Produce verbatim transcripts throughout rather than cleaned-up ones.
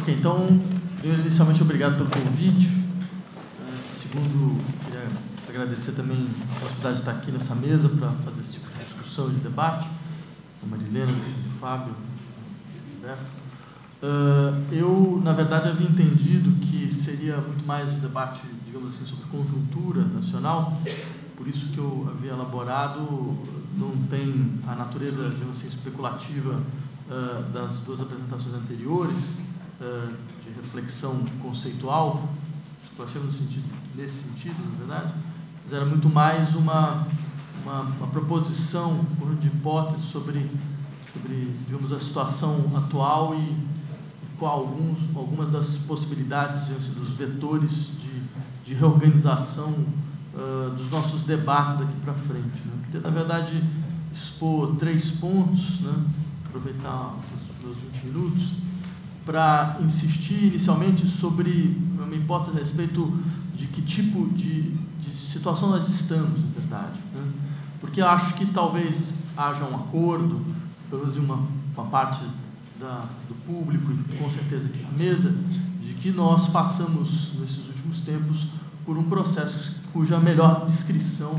Ok, então, inicialmente, obrigado pelo convite. Uh, segundo, queria agradecer também a possibilidade de estar aqui nessa mesa para fazer esse tipo de discussão e de debate, com a Marilena, o Fábio, o Roberto. Uh, eu, na verdade, havia entendido que seria muito mais um debate, digamos assim, sobre conjuntura nacional, por isso que eu havia elaborado, não tem a natureza, digamos assim, especulativa uh, das duas apresentações anteriores, uh, de reflexão conceitual, especulativa no sentido, nesse sentido, na verdade, mas era muito mais uma, uma, uma proposição, um conjunto de hipóteses sobre, sobre, digamos, a situação atual e qual alguns, algumas das possibilidades, dos vetores de, de reorganização uh, dos nossos debates daqui para frente. Né? Eu queria, na verdade, expor três pontos, né? Aproveitar os meus vinte minutos, para insistir inicialmente sobre uma hipótese a respeito de que tipo de, de situação nós estamos, na verdade. Né? Porque eu acho que talvez haja um acordo, pelo menos em uma, uma parte da, do público, e com certeza aqui na mesa, de que nós passamos, nesses últimos tempos, por um processo cuja melhor descrição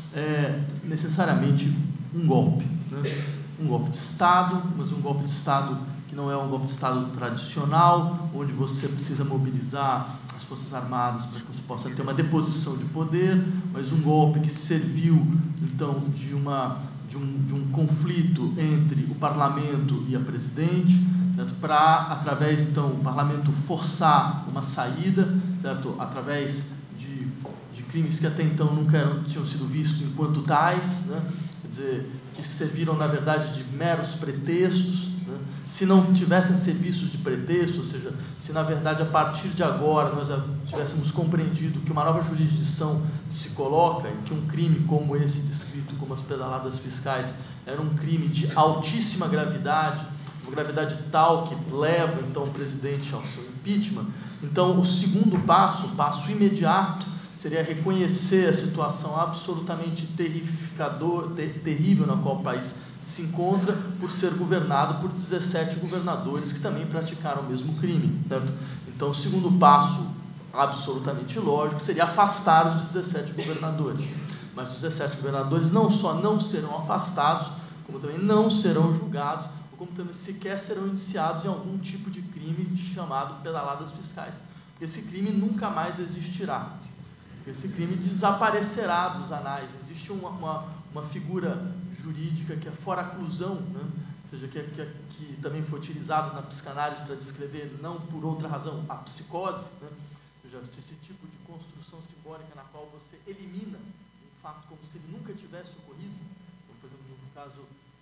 é necessariamente um golpe. Né? Um golpe de Estado, mas um golpe de Estado que não é um golpe de Estado tradicional, onde você precisa mobilizar as Forças Armadas para que você possa ter uma deposição de poder, mas um golpe que serviu, então, de, uma, de, um, de um conflito entre o Parlamento e a Presidente, para, através, então, o Parlamento forçar uma saída, certo? Através de, de crimes que até então nunca eram, tinham sido vistos enquanto tais, né? Quer dizer, que serviram, na verdade, de meros pretextos, né? Se não tivessem serviços de pretexto, ou seja, se, na verdade, a partir de agora nós tivéssemos compreendido que uma nova jurisdição se coloca e que um crime como esse descrito como as pedaladas fiscais era um crime de altíssima gravidade, uma gravidade tal que leva, então, o presidente ao seu impeachment, então, o segundo passo, o passo imediato, seria reconhecer a situação absolutamente terrificador, ter, terrível na qual o país se encontra por ser governado por dezessete governadores que também praticaram o mesmo crime, certo? Então, o segundo passo, absolutamente lógico, seria afastar os dezessete governadores. Mas os dezessete governadores não só não serão afastados, como também não serão julgados, como também sequer serão iniciados em algum tipo de crime chamado pedaladas fiscais. Esse crime nunca mais existirá. Esse crime desaparecerá dos anais. Existe uma, uma, uma figura jurídica que é foraclusão, né? Ou seja, que, que, que também foi utilizado na psicanálise para descrever, não por outra razão, a psicose, né? Ou seja, esse tipo de construção simbólica na qual você elimina um fato como se ele nunca tivesse ocorrido, como, por exemplo, no caso,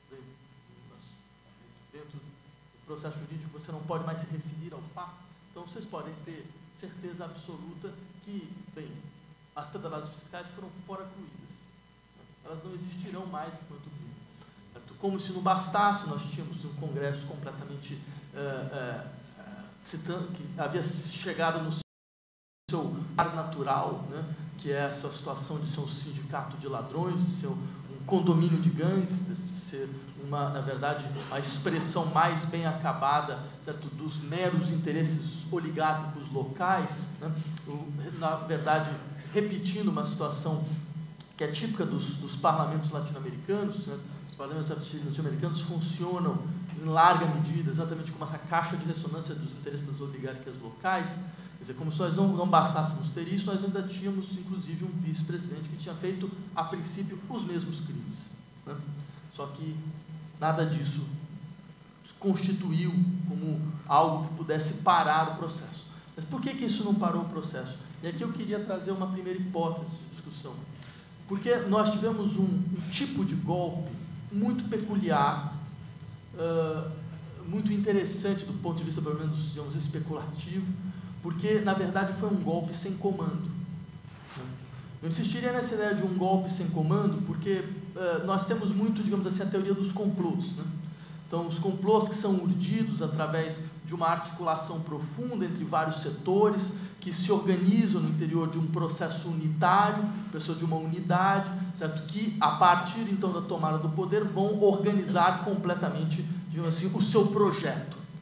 dentro do processo jurídico, você não pode mais se referir ao fato. Então, vocês podem ter certeza absoluta que, bem, as pedaladas fiscais foram foracluídas. Elas não existirão mais enquanto crime. Como se não bastasse, nós tínhamos um Congresso completamente é, é, citando, que havia chegado no seu ar natural, né, que é essa situação de ser um sindicato de ladrões, de ser um condomínio de gangsters, de ser, uma, na verdade, a expressão mais bem acabada, certo, dos meros interesses oligárquicos locais, né, na verdade, repetindo uma situação que é típica dos, dos parlamentos latino-americanos, né? Os parlamentos latino-americanos funcionam em larga medida exatamente como essa caixa de ressonância dos interesses das oligárquicas locais. Quer dizer, como se nós não, não bastássemos ter isso, nós ainda tínhamos, inclusive, um vice-presidente que tinha feito, a princípio, os mesmos crimes, né? Só que nada disso constituiu como algo que pudesse parar o processo. Mas por que que isso não parou o processo? E aqui eu queria trazer uma primeira hipótese de discussão. Porque nós tivemos um, um tipo de golpe muito peculiar, uh, muito interessante do ponto de vista, pelo menos, digamos, especulativo, porque, na verdade, foi um golpe sem comando. Eu insistiria nessa ideia de um golpe sem comando, porque uh, nós temos muito, digamos assim, a teoria dos complôs, né? Então, os complôs que são urdidos através de uma articulação profunda entre vários setores, que se organizam no interior de um processo unitário, pessoa de uma unidade, certo? Que, a partir, então, da tomada do poder, vão organizar completamente, digamos assim, o seu projeto, né?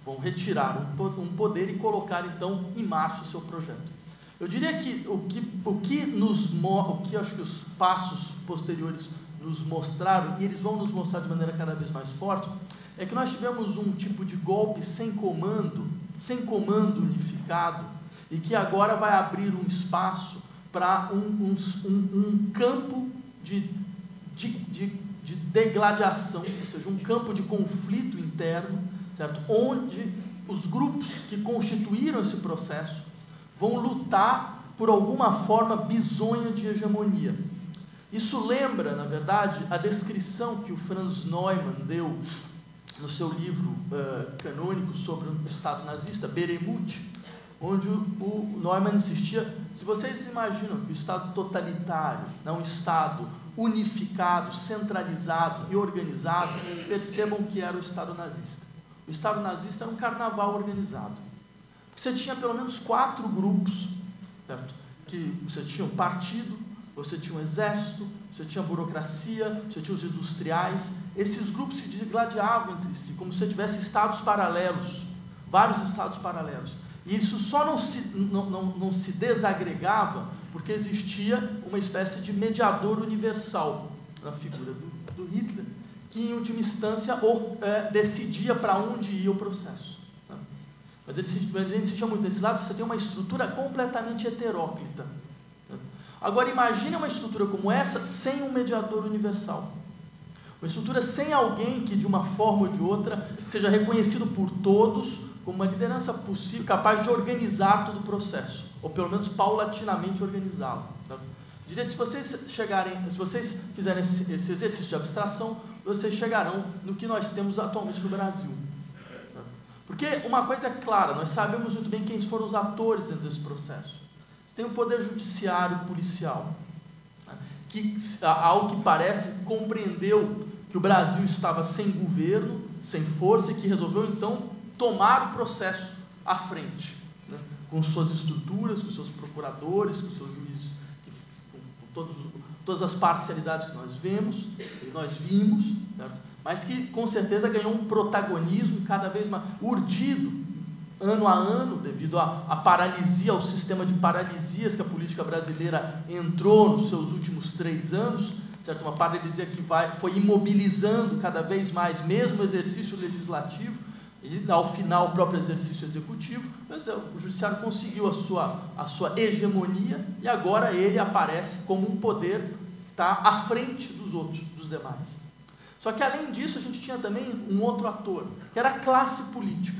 vão retirar um poder e colocar, então, em marcha o seu projeto. Eu diria que o que, o que nos o que acho que os passos posteriores nos mostraram, e eles vão nos mostrar de maneira cada vez mais forte, é que nós tivemos um tipo de golpe sem comando, sem comando unificado, e que agora vai abrir um espaço para um, um, um, um campo de, de, de, de degladiação, ou seja, um campo de conflito interno, certo? Onde os grupos que constituíram esse processo vão lutar por alguma forma bizonha de hegemonia. Isso lembra, na verdade, a descrição que o Franz Neumann deu no seu livro uh, canônico sobre o Estado nazista, Beremuth, onde o, o Neumann insistia, se vocês imaginam que o Estado totalitário, né, um Estado unificado, centralizado e organizado, percebam que era o Estado nazista. O Estado nazista era um carnaval organizado. Você tinha pelo menos quatro grupos, certo? Que você tinha um partido, você tinha um exército, você tinha a burocracia, você tinha os industriais. Esses grupos se digladiavam entre si, como se você tivesse estados paralelos, vários estados paralelos. E isso só não se, não, não, não se desagregava porque existia uma espécie de mediador universal na figura do, do Hitler, que em última instância or, é, decidia para onde ia o processo. Né? Mas ele insistia muito nesse lado, você tem uma estrutura completamente heteróclita. Né? Agora imagine uma estrutura como essa sem um mediador universal. Uma estrutura sem alguém que de uma forma ou de outra seja reconhecido por todos como uma liderança possível, capaz de organizar todo o processo, ou pelo menos paulatinamente organizá-lo. Tá? Diria, se vocês chegarem, se vocês fizerem esse, esse exercício de abstração, vocês chegarão no que nós temos atualmente no Brasil. Tá? Porque uma coisa é clara, nós sabemos muito bem quem foram os atores dentro desse processo. Tem o poder judiciário policial, tá? Que, ao que parece, compreendeu que o Brasil estava sem governo, sem força, e que resolveu, então, tomar o processo à frente, né? Com suas estruturas, com seus procuradores, com seus juízes, com, com todos, todas as parcialidades que nós vemos, que nós vimos, certo? Mas que com certeza ganhou um protagonismo cada vez mais urdido, ano a ano, devido à, à paralisia, ao sistema de paralisias que a política brasileira entrou nos seus últimos três anos, certo? Uma paralisia que vai, foi imobilizando cada vez mais, mesmo o exercício legislativo, e ao final o próprio exercício executivo, mas o judiciário conseguiu a sua, a sua hegemonia e agora ele aparece como um poder que está à frente dos outros, dos demais. Só que além disso a gente tinha também um outro ator, que era a classe política.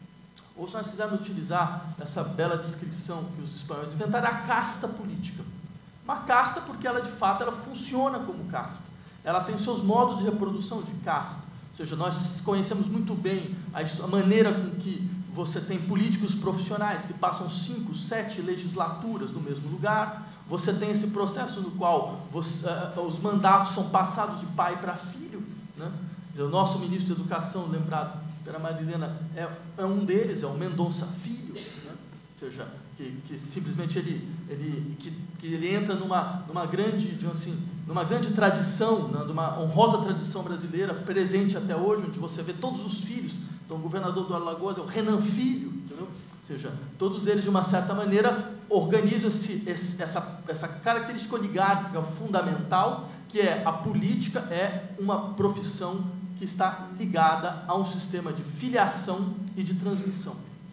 Ou se nós quisermos utilizar essa bela descrição que os espanhóis inventaram, a casta política. Uma casta porque ela de fato ela funciona como casta. Ela tem seus modos de reprodução de casta. Ou seja, nós conhecemos muito bem a maneira com que você tem políticos profissionais que passam cinco, sete legislaturas no mesmo lugar. Você tem esse processo no qual você, uh, os mandatos são passados de pai para filho. Né? Dizer, o nosso ministro de Educação, lembrado pela Marilena, é, é um deles, é o Mendonça Filho. Né? Ou seja, que, que simplesmente ele, ele, que, que ele entra numa, numa grande, digamos assim, numa grande tradição, né, numa honrosa tradição brasileira, presente até hoje, onde você vê todos os filhos. Então, o governador do Alagoas é o Renan Filho, entendeu? Ou seja, todos eles, de uma certa maneira, organizam esse, esse, essa, essa característica oligárquica fundamental, que é a política é uma profissão que está ligada a um sistema de filiação e de transmissão.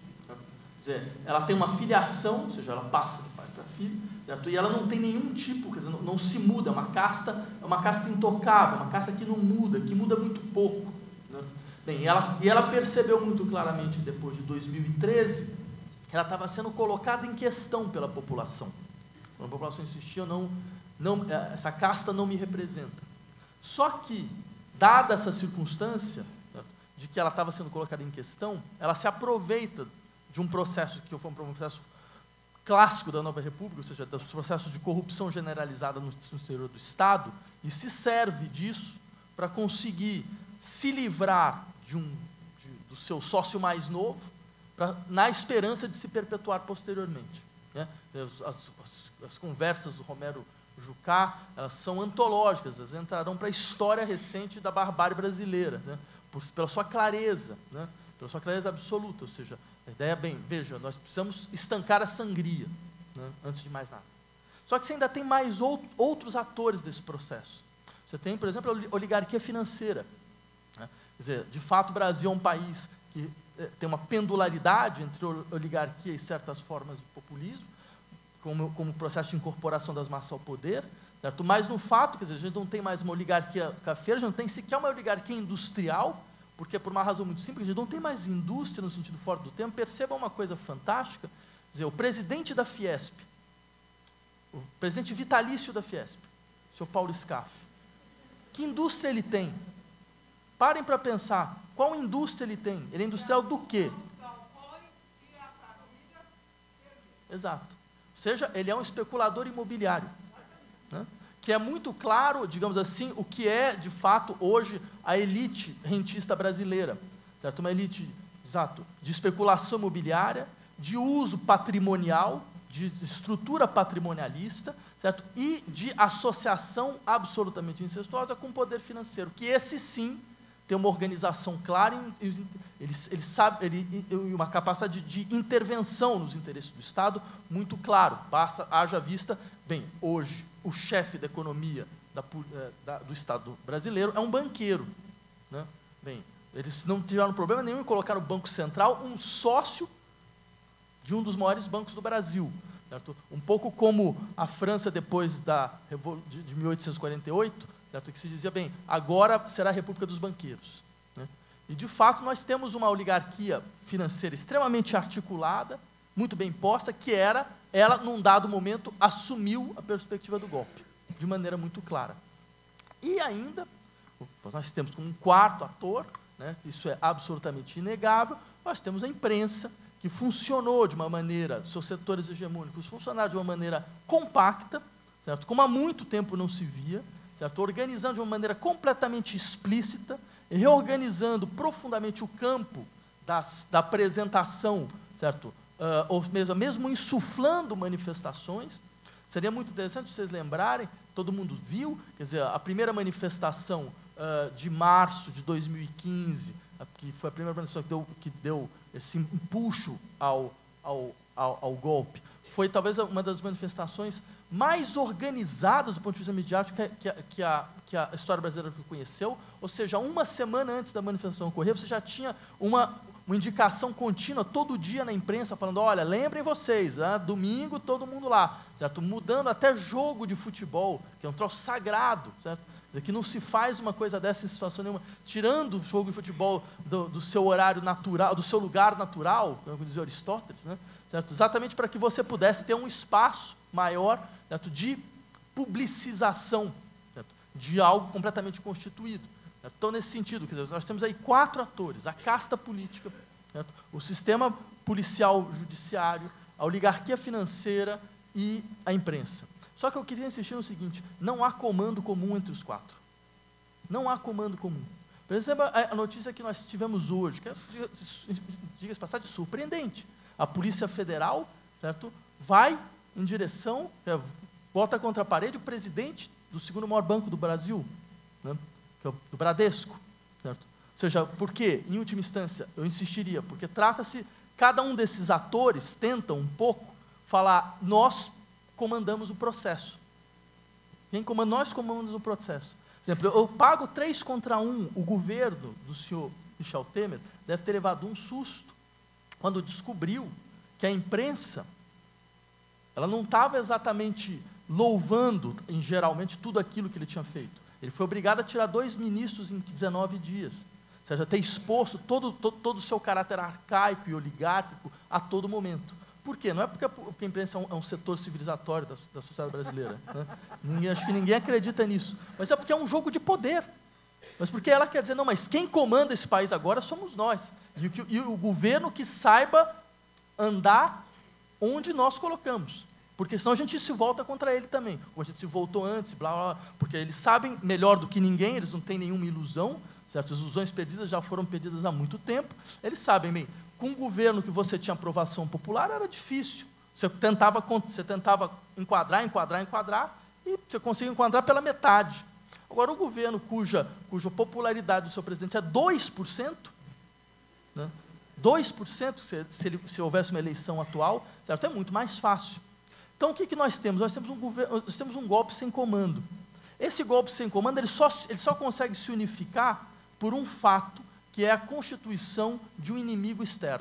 Quer dizer, ela tem uma filiação, ou seja, ela passa de pai para filho, certo? E ela não tem nenhum tipo, quer dizer, não, não se muda, é uma casta, é uma casta intocável, uma casta que não muda, que muda muito pouco. Né? Bem, e ela, e ela percebeu muito claramente depois de dois mil e treze que ela estava sendo colocada em questão pela população. Quando a população insistia, não, não, essa casta não me representa. Só que, dada essa circunstância, certo, de que ela estava sendo colocada em questão, ela se aproveita de um processo que foi um processo clássico da Nova República, ou seja, dos processos de corrupção generalizada no, no exterior do Estado, e se serve disso para conseguir se livrar de um, de, do seu sócio mais novo, pra, na esperança de se perpetuar posteriormente. Né? As, as, as conversas do Romero Jucá, elas são antológicas, elas entrarão para a história recente da barbárie brasileira, né? Por, pela sua clareza, né? pela sua clareza absoluta, ou seja, a ideia é, bem, veja, nós precisamos estancar a sangria, né, antes de mais nada. Só que você ainda tem mais out, outros atores desse processo. Você tem, por exemplo, a oligarquia financeira. Né? Quer dizer, de fato, o Brasil é um país que eh, tem uma pendularidade entre oligarquia e certas formas de populismo, como, como o processo de incorporação das massas ao poder, certo? Mas, no fato, quer dizer, a gente não tem mais uma oligarquia cafeira, a gente não tem sequer uma oligarquia industrial, porque, por uma razão muito simples, a gente não tem mais indústria no sentido fora do termo. Perceba uma coisa fantástica, quer dizer, o presidente da Fiesp, o presidente vitalício da Fiesp, o senhor Paulo Scaff, que indústria ele tem? Parem para pensar, qual indústria ele tem? Ele é industrial do quê? Exato. Ou seja, ele é um especulador imobiliário, né? Que é muito claro, digamos assim, o que é, de fato, hoje, a elite rentista brasileira, certo? Uma elite, exato, de especulação imobiliária, de uso patrimonial, de estrutura patrimonialista, certo? E de associação absolutamente incestuosa com o poder financeiro, que esse sim tem uma organização clara, ele, ele sabe, ele, uma capacidade de, de intervenção nos interesses do Estado muito claro. Passa, haja vista, bem, hoje o chefe da economia da, da, do Estado brasileiro é um banqueiro, né? Bem, eles não tiveram problema nenhum em colocar no Banco Central um sócio de um dos maiores bancos do Brasil, certo? Um pouco como a França depois da, de, de mil oitocentos e quarenta e oito, certo? Que se dizia, bem, agora será a República dos Banqueiros, né? E, de fato, nós temos uma oligarquia financeira extremamente articulada, muito bem posta, que era, ela, num dado momento, assumiu a perspectiva do golpe, de maneira muito clara. E ainda, nós temos um quarto ator, né? Isso é absolutamente inegável, nós temos a imprensa, que funcionou de uma maneira, seus setores hegemônicos funcionaram de uma maneira compacta, certo? Como há muito tempo não se via, certo? Organizando de uma maneira completamente explícita, reorganizando profundamente o campo das, da apresentação, certo? Uh, ou mesmo, mesmo insuflando manifestações. Seria muito interessante vocês lembrarem, todo mundo viu, quer dizer, a primeira manifestação uh, de março de dois mil e quinze, que foi a primeira manifestação que deu, que deu esse empuxo ao, ao, ao, ao golpe, foi talvez uma das manifestações mais organizadas do ponto de vista midiático que, que, que, a, que a história brasileira conheceu, ou seja, uma semana antes da manifestação ocorrer, você já tinha uma, uma indicação contínua todo dia na imprensa, falando, olha, lembrem vocês, ah, domingo todo mundo lá, certo? Mudando até jogo de futebol, que é um troço sagrado, certo? Que não se faz uma coisa dessa em situação nenhuma, tirando o jogo de futebol do, do seu horário natural, do seu lugar natural, como dizia Aristóteles, né? Certo? Exatamente para que você pudesse ter um espaço maior, certo? De publicização, certo? De algo completamente constituído. Certo? Então, nesse sentido, quer dizer, nós temos aí quatro atores: a casta política, certo? O sistema policial judiciário, a oligarquia financeira e a imprensa. Só que eu queria insistir no seguinte, não há comando comum entre os quatro. Não há comando comum. Por exemplo, a notícia que nós tivemos hoje, que é, diga-se passagem, surpreendente. A Polícia Federal, certo, vai em direção, é, bota contra a parede o presidente do segundo maior banco do Brasil, né, que é o do Bradesco. Certo? Ou seja, por quê? Em última instância, eu insistiria, porque trata-se, cada um desses atores tenta um pouco falar, nós comandamos o processo. Quem comanda? Nós comandamos o processo. Por exemplo, eu pago três contra um, o governo do senhor Michel Temer deve ter levado um susto quando descobriu que a imprensa, ela não estava exatamente louvando, em, geralmente, tudo aquilo que ele tinha feito. Ele foi obrigado a tirar dois ministros em dezenove dias. Ou seja, ter exposto todo, todo, todo o seu caráter arcaico e oligárquico a todo momento. Por quê? Não é porque a, porque a imprensa é um, é um setor civilizatório da, da sociedade brasileira. Né? Ninguém, acho que ninguém acredita nisso. Mas é porque é um jogo de poder. Mas porque ela quer dizer, não, mas quem comanda esse país agora somos nós. E, que, e o governo que saiba andar onde nós colocamos. Porque senão a gente se volta contra ele também. Ou a gente se voltou antes, blá, blá, blá, porque eles sabem melhor do que ninguém, eles não têm nenhuma ilusão, certo? As ilusões perdidas já foram perdidas há muito tempo. Eles sabem bem. Com um governo que você tinha aprovação popular, era difícil. Você tentava, você tentava enquadrar, enquadrar, enquadrar, e você conseguia enquadrar pela metade. Agora, o governo cuja, cuja popularidade do seu presidente é dois por cento, né, dois por cento, se, se, ele, se houvesse uma eleição atual, certo? É muito mais fácil. Então, o que, que nós temos? Nós temos, um governo, nós temos um golpe sem comando. Esse golpe sem comando, ele só, ele só consegue se unificar por um fato, que é a constituição de um inimigo externo.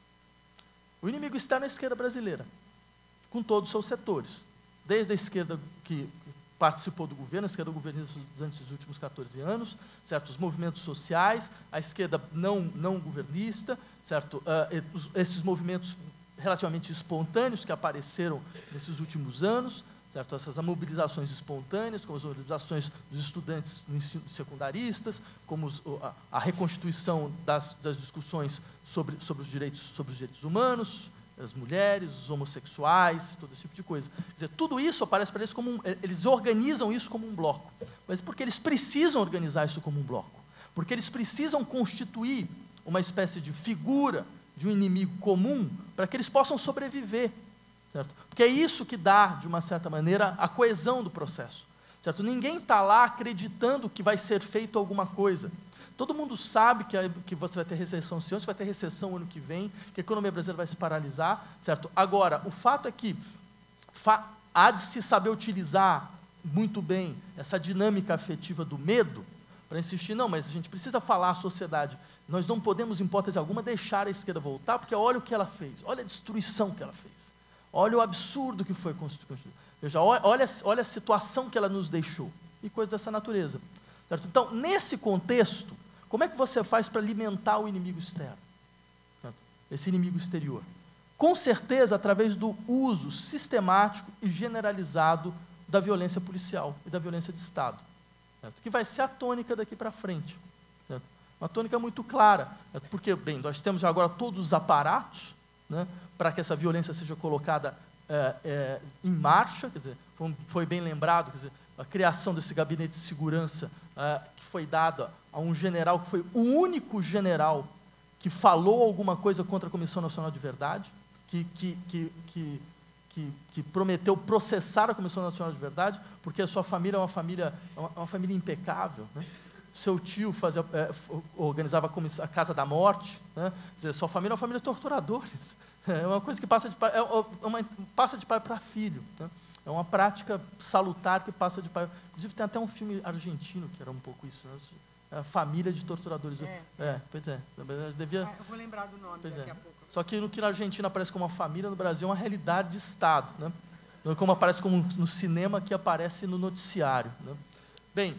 O inimigo externo é a esquerda brasileira, com todos os seus setores. Desde a esquerda que participou do governo, a esquerda governista durante os últimos quatorze anos, certo? Os movimentos sociais, a esquerda não, não governista, certo? Uh, esses movimentos relativamente espontâneos que apareceram nesses últimos anos, certo? Essas mobilizações espontâneas, como as mobilizações dos estudantes no ensino secundaristas, como os, a, a reconstituição das, das discussões sobre, sobre, os direitos, sobre os direitos humanos, as mulheres, os homossexuais, todo esse tipo de coisa. Quer dizer, tudo isso aparece para eles como um, eles organizam isso como um bloco, mas porque eles precisam organizar isso como um bloco, porque eles precisam constituir uma espécie de figura de um inimigo comum para que eles possam sobreviver, certo? Porque é isso que dá, de uma certa maneira, a coesão do processo, certo? Ninguém está lá acreditando que vai ser feito alguma coisa. Todo mundo sabe que, a, que você vai ter recessão esse ano, você vai ter recessão ano que vem, que a economia brasileira vai se paralisar, certo? Agora, o fato é que fa, há de se saber utilizar muito bem essa dinâmica afetiva do medo para insistir, não, mas a gente precisa falar à sociedade, nós não podemos, em hipótese alguma, deixar a esquerda voltar, porque olha o que ela fez, olha a destruição que ela fez, olha o absurdo que foi construído, veja, olha, olha a situação que ela nos deixou, e coisas dessa natureza, certo? Então, nesse contexto, como é que você faz para alimentar o inimigo externo? Certo? Esse inimigo exterior? Com certeza, através do uso sistemático e generalizado da violência policial e da violência de Estado, certo? Que vai ser a tônica daqui para frente. Certo? Uma tônica muito clara, certo? Porque, bem, nós temos agora todos os aparatos, né, para que essa violência seja colocada é, é, em marcha, quer dizer, foi, foi bem lembrado, quer dizer, a criação desse gabinete de segurança é, que foi dada a um general, que foi o único general que falou alguma coisa contra a Comissão Nacional de Verdade, que, que, que, que, que, que prometeu processar a Comissão Nacional de Verdade, porque a sua família é uma família, uma, uma família impecável, né? Seu tio fazia, é, organizava a, a Casa da Morte, né? Quer dizer, sua família é uma família de torturadores, é uma coisa que passa de pai, é uma, passa de pai para filho, né? É uma prática salutar que passa de pai. Inclusive, tem até um filme argentino que era um pouco isso, né? A família de torturadores. É, é pois é. Devia... Eu vou lembrar do nome pois daqui é. a pouco. Só que no que na Argentina aparece como uma família, no Brasil é uma realidade de Estado, né? Não é como aparece como no cinema, que aparece no noticiário, né? Bem,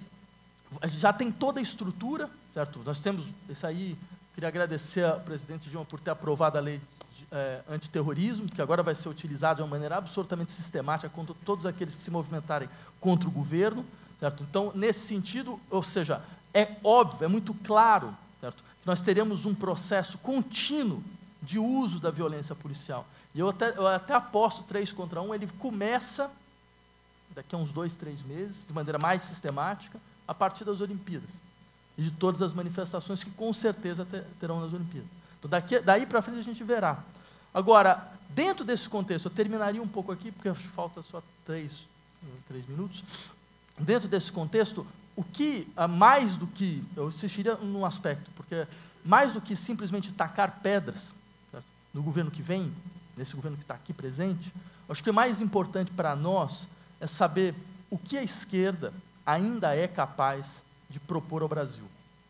já tem toda a estrutura, certo? Nós temos, isso aí, queria agradecer ao presidente Dilma por ter aprovado a lei de, é, antiterrorismo, que agora vai ser utilizada de uma maneira absolutamente sistemática contra todos aqueles que se movimentarem contra o governo, certo? Então, nesse sentido, ou seja, é óbvio, é muito claro, certo? Que nós teremos um processo contínuo de uso da violência policial. E eu até, eu até aposto três contra um, ele começa, daqui a uns dois, três meses, de maneira mais sistemática, a partir das Olimpíadas. E de todas as manifestações que, com certeza, terão nas Olimpíadas. Então, daqui, daí para frente, a gente verá. Agora, dentro desse contexto, eu terminaria um pouco aqui, porque falta só três, três minutos. Dentro desse contexto, o que, mais do que, eu insistiria num aspecto, porque mais do que simplesmente tacar pedras, certo? No governo que vem, nesse governo que está aqui presente, acho que o mais importante para nós é saber o que a esquerda ainda é capaz de propor ao Brasil.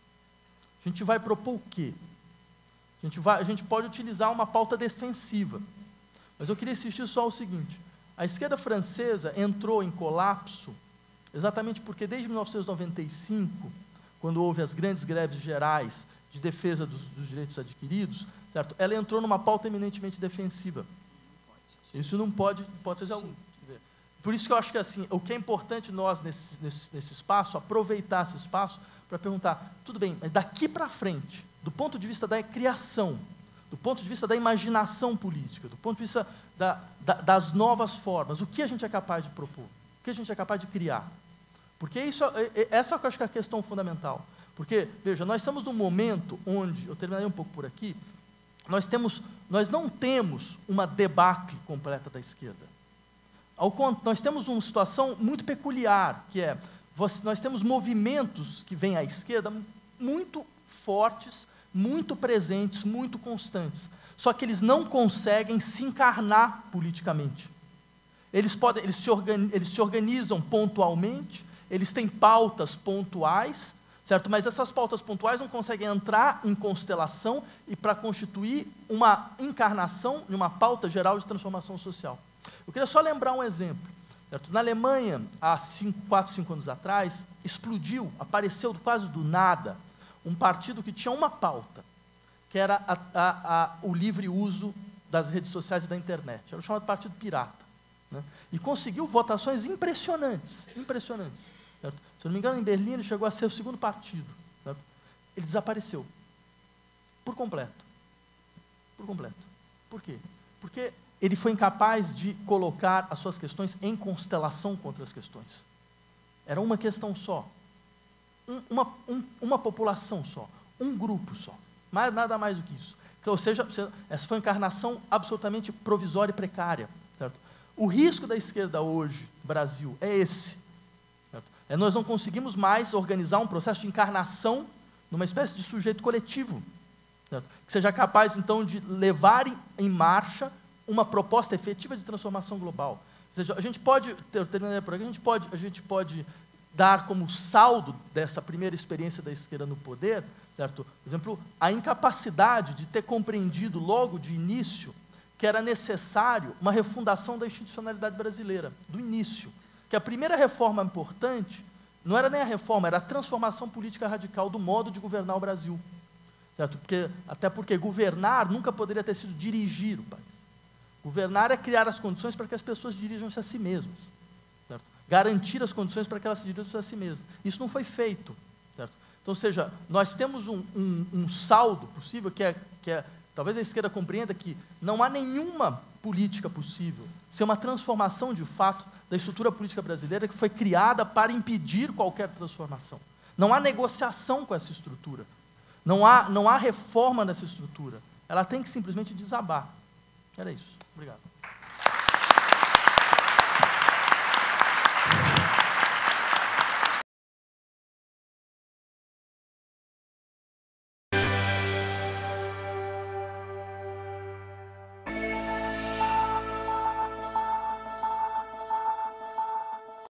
A gente vai propor o quê? A gente, vai, a gente pode utilizar uma pauta defensiva, mas eu queria insistir só o seguinte: a esquerda francesa entrou em colapso exatamente porque desde mil novecentos e noventa e cinco, quando houve as grandes greves gerais de defesa dos, dos direitos adquiridos, certo? Ela entrou numa pauta eminentemente defensiva. Isso não pode, hipótese alguma. Por isso que eu acho que assim, o que é importante nós, nesse, nesse, nesse espaço, aproveitar esse espaço para perguntar, tudo bem, mas daqui para frente, do ponto de vista da criação, do ponto de vista da imaginação política, do ponto de vista da, da, das novas formas, o que a gente é capaz de propor? O que a gente é capaz de criar? Porque isso, essa eu acho que é a questão fundamental. Porque, veja, nós estamos num momento onde, eu terminarei um pouco por aqui, nós, temos, nós não temos uma debacle completa da esquerda. Ao, nós temos uma situação muito peculiar, que é, nós temos movimentos que vêm à esquerda muito fortes, muito presentes, muito constantes. Só que eles não conseguem se encarnar politicamente. Eles, podem, eles, se, organi, eles se organizam pontualmente, eles têm pautas pontuais, certo? Mas essas pautas pontuais não conseguem entrar em constelação e para constituir uma encarnação de uma pauta geral de transformação social. Eu queria só lembrar um exemplo. Certo? Na Alemanha, há cinco, quatro, cinco anos atrás, explodiu, apareceu quase do nada, um partido que tinha uma pauta, que era a, a, a, o livre uso das redes sociais e da internet. Era o chamado Partido Pirata. Né? E conseguiu votações impressionantes, impressionantes. Certo? Se eu não me engano, em Berlim ele chegou a ser o segundo partido. Certo? Ele desapareceu. Por completo. Por completo. Por quê? Porque ele foi incapaz de colocar as suas questões em constelação com outras questões. Era uma questão só. Um, uma, um, uma população só. Um grupo só. Mais, nada mais do que isso. Então, ou seja, essa foi uma encarnação absolutamente provisória e precária. Certo? O risco da esquerda hoje, no Brasil, é esse. Certo? É, nós não conseguimos mais organizar um processo de encarnação numa espécie de sujeito coletivo. Certo? Que seja capaz, então, de levar em, em marcha uma proposta efetiva de transformação global. Ou seja, a gente pode, terminando por aqui, a gente pode, a gente pode dar como saldo dessa primeira experiência da esquerda no poder, certo? Por exemplo, a incapacidade de ter compreendido logo de início que era necessário uma refundação da institucionalidade brasileira, do início. Que a primeira reforma importante não era nem a reforma, era a transformação política radical do modo de governar o Brasil. Certo? Porque, até porque governar nunca poderia ter sido dirigir o país. Governar é criar as condições para que as pessoas dirijam-se a si mesmas. Certo? Garantir as condições para que elas se dirijam-se a si mesmas. Isso não foi feito. Certo? Então, ou seja, nós temos um, um, um saldo possível, que é, que é, talvez a esquerda compreenda que não há nenhuma política possível ser uma transformação, de fato, da estrutura política brasileira que foi criada para impedir qualquer transformação. Não há negociação com essa estrutura. Não há, não há reforma nessa estrutura. Ela tem que simplesmente desabar. Era isso. Obrigado.